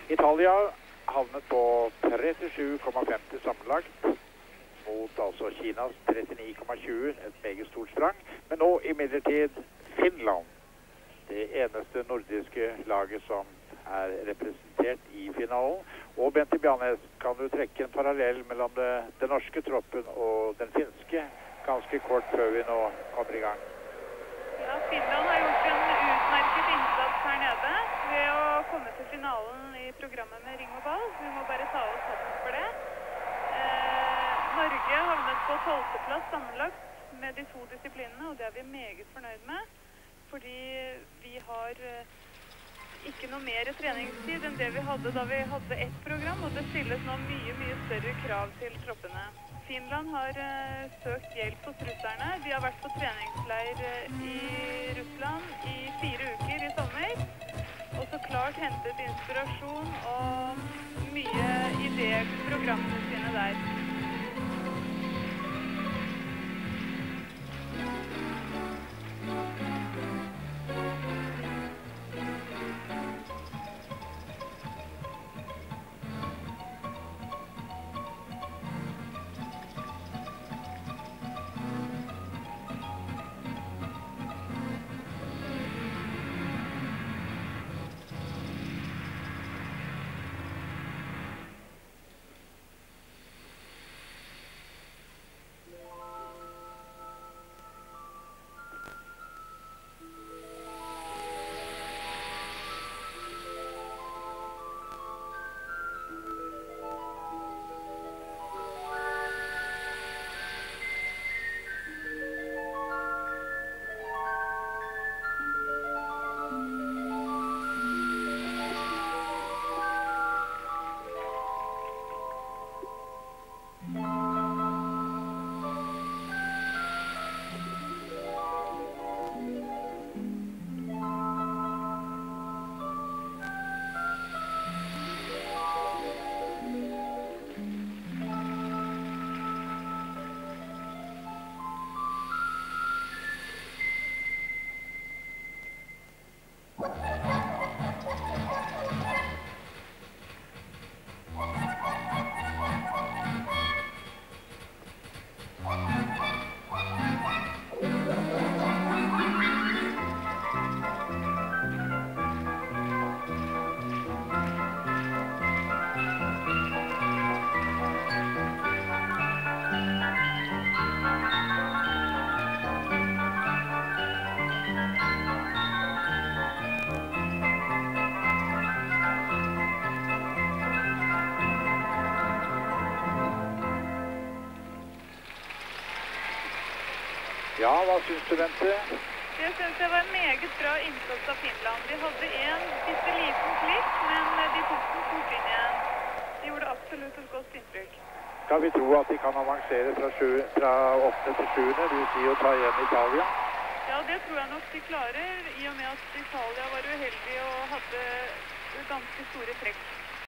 Italia havnet på 37,50 sammenlagt, mot altså Kinas 39,20, et meget stort sprang. Men nå imidlertid Finland, det eneste nordiske laget som er representert i finalen. Og Bente Bjarnes, kan du trekke en parallell mellom den norske troppen og den finske, ganske kort før vi nå kommer i gang? Ja, Finland har gjort en utmerket innsats her nede ved å komme til finalen i programmet med ring og ball. Vi må bare ta oss hatten for det. Norge havnet på 12. plass sammenlagt med de 2 disiplinene, og det er vi meget fornøyd med, fordi vi har ikke noe mer treningstid enn det vi hadde da vi hadde ett program, og det stilles nå mye større krav til troppene. Finland har søkt hjelp hos russerne. De har vært på treningsleir i Russland i 4 uker i sommer, og så klart hentet inspirasjon og mye ideer til programmene sine der. Ja, hva synes du, Bente? Jeg synes det var en meget bra innsats av Finland. De hadde en bitte liten klipp, men de tok den fort inn igjen. De gjorde absolutt et godt inntrykk. Skal vi tro at de kan avansere fra 8. til 7. Du sier å ta igjen Italia? Ja, det tror jeg nok de klarer, i og med at Italia var uheldig og hadde ganske store trekk.